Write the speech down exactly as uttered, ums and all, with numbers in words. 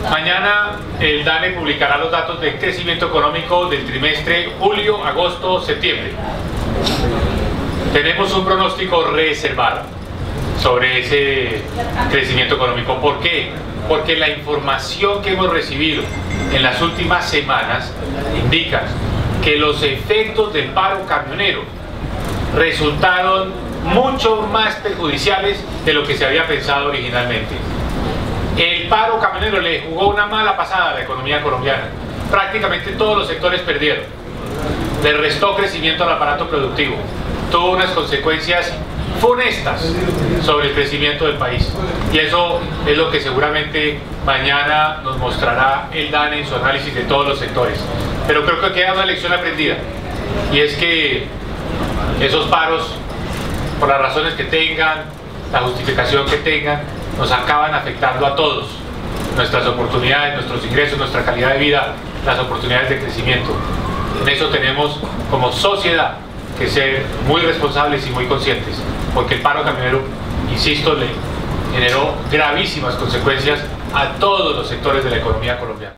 Mañana el DANE publicará los datos de crecimiento económico del trimestre julio, agosto, septiembre. Tenemos un pronóstico reservado sobre ese crecimiento económico. ¿Por qué? Porque la información que hemos recibido en las últimas semanas indica que los efectos del paro camionero resultaron mucho más perjudiciales de lo que se había pensado originalmente. El paro camionero le jugó una mala pasada a la economía colombiana. Prácticamente todos los sectores perdieron. Le restó crecimiento al aparato productivo. Tuvo unas consecuencias funestas sobre el crecimiento del país. Y eso es lo que seguramente mañana nos mostrará el DANE en su análisis de todos los sectores. Pero creo que queda una lección aprendida. Y es que esos paros, por las razones que tengan, la justificación que tengan, nos acaban afectando a todos. Nuestras oportunidades, nuestros ingresos, nuestra calidad de vida, las oportunidades de crecimiento. En eso tenemos como sociedad que ser muy responsables y muy conscientes, porque el paro camionero, insisto, le generó gravísimas consecuencias a todos los sectores de la economía colombiana.